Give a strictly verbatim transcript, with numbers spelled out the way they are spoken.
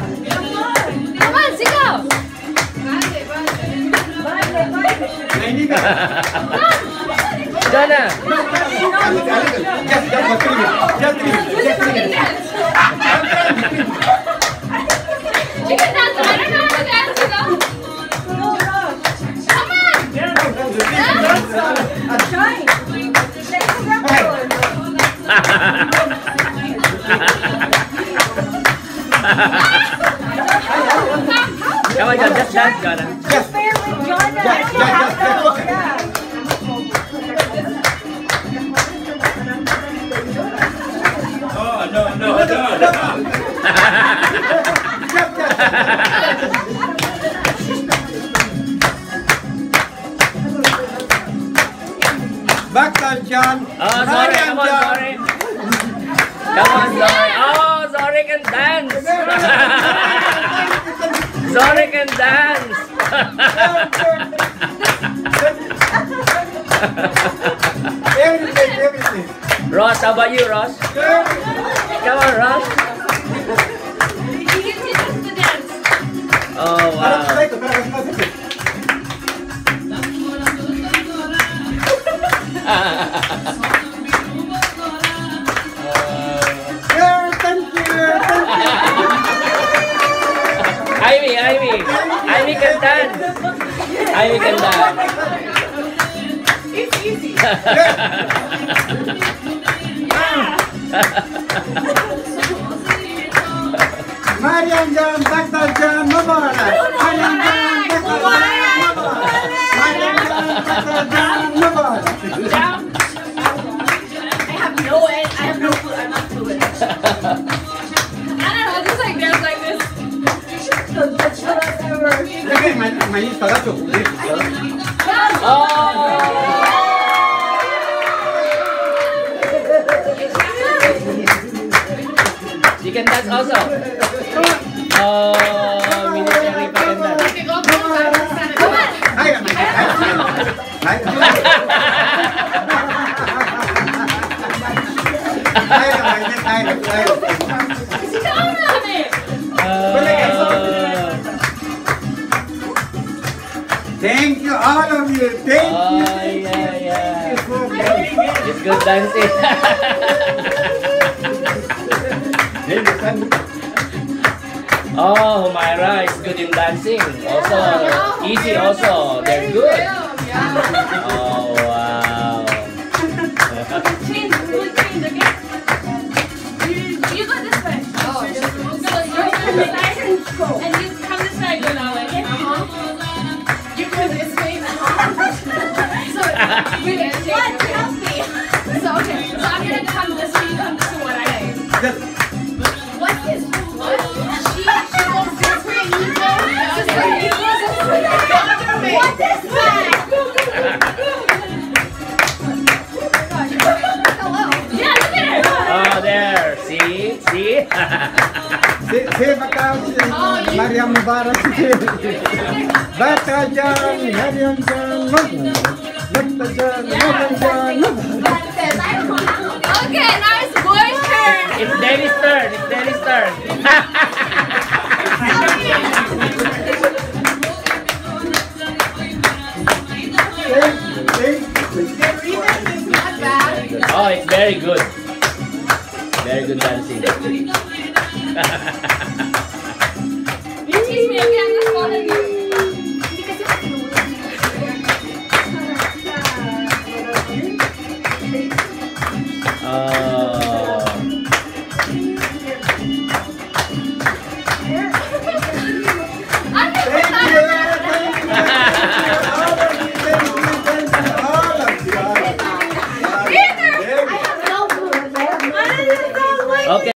Come on, sigaw! Jana! Chicken dance! I don't know how to dance, you know? Come on! Come on, John, just dance, Jana. Yes. Yes, yes, yes. Oh, no, no, no, no. Baktash and Oh, sorry, come on, sorry. Come on, sorry. Oh, sorry can dance. Sorry can dance. Everything, everything. Ross, how about you, Ross? Come on, Ross. He can teach us to dance. Oh, wow. Yeah, thank you, thank Ivy, Ivy. Ivy can dance. Ivy can dance. It's easy. Maryam Jan, Baktash and Mubarak. Maryam Jan, Baktash Maryam Jan, Baktash and Mubarak. I have no I have no clue. I'm not fluent. I don't know, just like dance like this. Okay, my my installation. Oh. You can dance also. Oh, military pa can dance. Okay, go, go, go. Come on. Hi, hi, hi. Ikaw namin. Thank you, all of you. Thank you. Oh, yeah, yeah. It's good dancing. Oh, Myra is good in dancing. Also, easy also. They're good. Oh, wow. Change, we'll change again. You, you go this way. Oh, so you're on this side, and you come this way, go that way. Uh-huh. You go this way. So, we what? Help me. So, okay. So I'm gonna come this way, you come to what I say. What is what? She, she goes this way, you go this way. You go this way. What is that? Yeah, look at her. Oh, there. See? See? See, see, Baktash and Maryam Mubarak. Baktash and Maryam Mubarak. Baktash and Maryam Mubarak. Okay, now it's boy's turn. It's Daddy's turn. It's Daddy's turn. Oh, it's very good. Very good dancing. You teach me again, that's all I do. Uh,